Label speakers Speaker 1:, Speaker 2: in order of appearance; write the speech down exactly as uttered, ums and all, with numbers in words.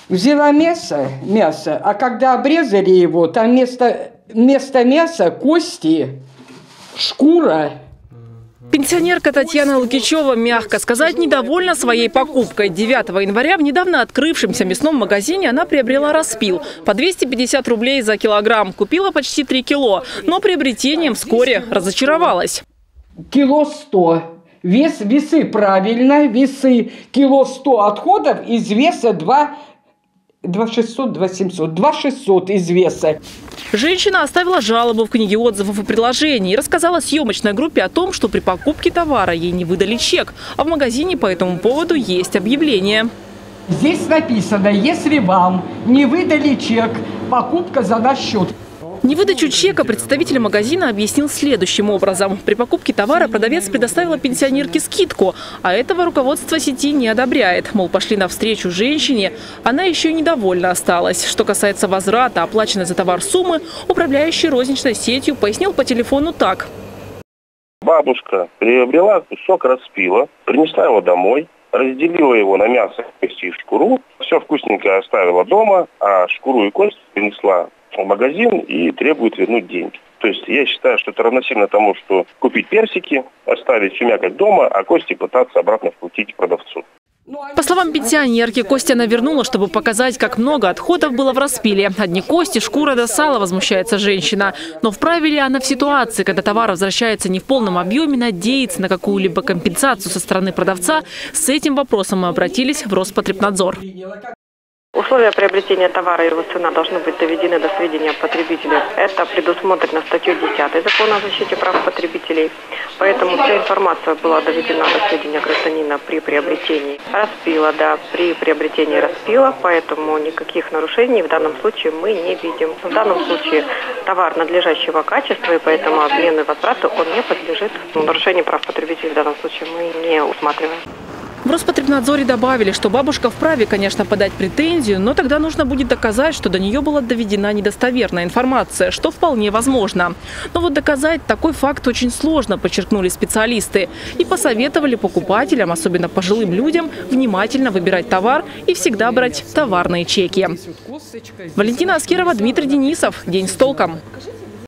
Speaker 1: Взяла мясо, мясо, а когда обрезали его, там вместо, вместо мяса кости, шкура.
Speaker 2: Пенсионерка Татьяна Лукичева, мягко сказать, недовольна своей покупкой. девятого января в недавно открывшемся мясном магазине она приобрела распил по двести пятьдесят рублей за килограмм. Купила почти три кило, но приобретением вскоре разочаровалась.
Speaker 1: Кило сто. Вес, весы правильно, весы кило сто отходов, из веса два, два шестьсот, два семьсот, два шестьсот из веса.
Speaker 2: Женщина оставила жалобу в книге отзывов и предложений и рассказала съемочной группе о том, что при покупке товара ей не выдали чек, а в магазине по этому поводу есть объявление.
Speaker 1: Здесь написано, если вам не выдали чек, покупка за наш счет.
Speaker 2: Невыдачу чека представитель магазина объяснил следующим образом. При покупке товара продавец предоставила пенсионерке скидку, а этого руководство сети не одобряет. Мол, пошли навстречу женщине, она еще и недовольна осталась. Что касается возврата оплаченной за товар суммы, управляющий розничной сетью пояснил по телефону так.
Speaker 3: Бабушка приобрела кусок распила, принесла его домой, разделила его на мясо, кости и шкуру, все вкусненькое оставила дома, а шкуру и кость принесла в магазин и требует вернуть деньги. То есть я считаю, что это равносильно тому, что купить персики, оставить чумякать дома, а кости пытаться обратно вкрутить продавцу.
Speaker 2: По словам пенсионерки, кости она вернула, чтобы показать, как много отходов было в распиле. Одни кости, шкура до сала, возмущается женщина. Но вправе ли она в ситуации, когда товар возвращается не в полном объеме, надеяться на какую-либо компенсацию со стороны продавца? С этим вопросом мы обратились в Роспотребнадзор.
Speaker 4: Условия приобретения товара и его цена должны быть доведены до сведения потребителя. Это предусмотрено статьей десятой Закона о защите прав потребителей. Поэтому вся информация была доведена до сведения гражданина при приобретении распила, да, при приобретении распила. Поэтому никаких нарушений в данном случае мы не видим. В данном случае товар надлежащего качества, и поэтому обмену и возврату он не подлежит. Нарушение прав потребителей в данном случае мы не усматриваем.
Speaker 2: В Роспотребнадзоре добавили, что бабушка вправе, конечно, подать претензию, но тогда нужно будет доказать, что до нее была доведена недостоверная информация, что вполне возможно. Но вот доказать такой факт очень сложно, подчеркнули специалисты. И посоветовали покупателям, особенно пожилым людям, внимательно выбирать товар и всегда брать товарные чеки. Валентина Аскерова, Дмитрий Денисов. День с толком.